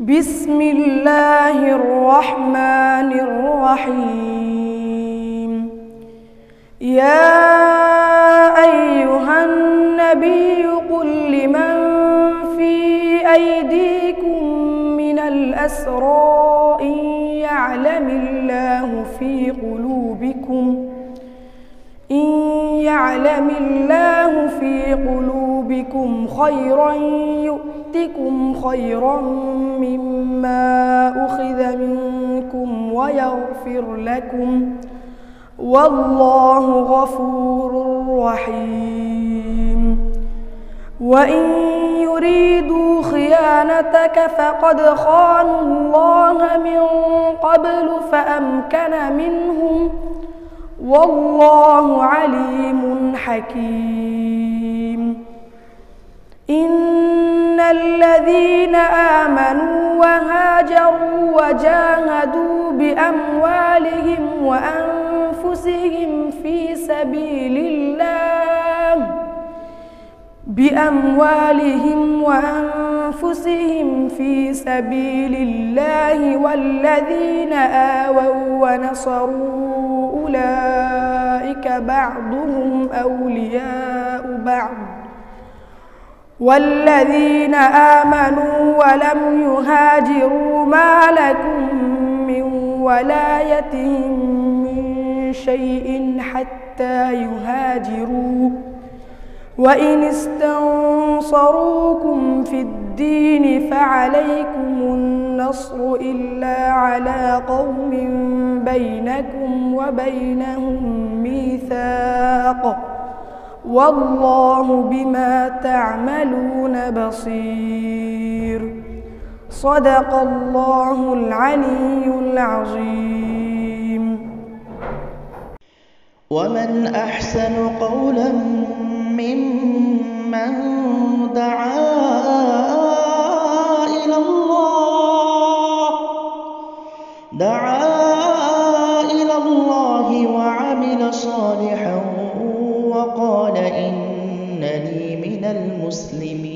بسم الله الرحمن الرحيم. يا أيها النبي قل لمن في أيديكم من الأسرى إن يعلم الله في قلوبكم خيرا يؤتكم خيرا مما أخذ منكم ويغفر لكم والله غفور رحيم. وإن يريدوا خيانتك فقد خانوا الله من قبل فأمكن منهم والله عليم حكيم. إن الذين آمنوا وهاجروا وجاهدوا بأموالهم وأنفسهم في سبيل الله والذين آووا ونصروا أولئك بعضهم أولياء بعض والذين آمنوا ولم يهاجروا ما لكم من ولايتهم من شيء حتى يهاجروا وإن استنصروكم في الدين فعليكم النصر إلا على قوم بينكم وبينهم ميثاق والله بما تعملون بصير. صدق الله العلي العظيم. ومن أحسن قولا ممن دعا إلى الله وعمل صالحا وقال إنني من المسلمين.